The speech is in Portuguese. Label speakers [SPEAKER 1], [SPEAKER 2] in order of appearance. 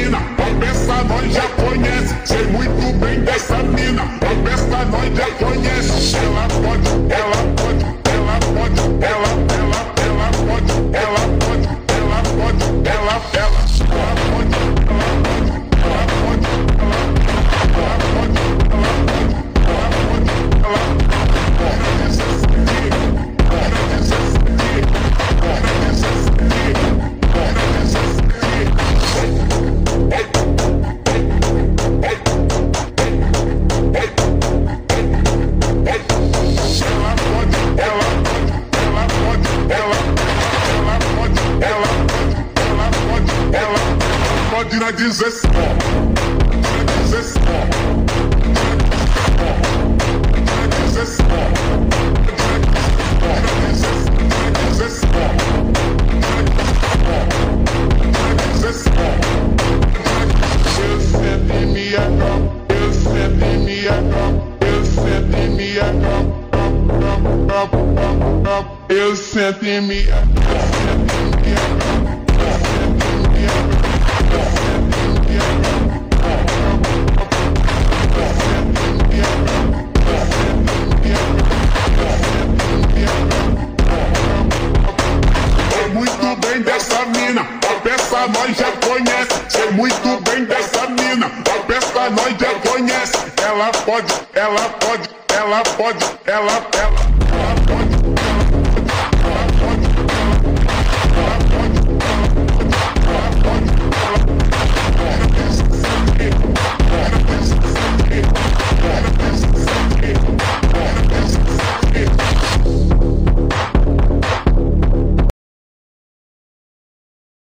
[SPEAKER 1] mina, a peça nós já conhece. Sei muito bem dessa mina, a peça nós já conhece. Ela pode, ela pode, ela pode, ela pode, ela pode, ela pode, ela pode, ela pode, ela pode, na 16, eu sento em minha muito bem dessa mina, a peça nós já conhece. Sei muito bem dessa mina, a peça nós já conhece. Ela pode, ela pode, ela pode, ela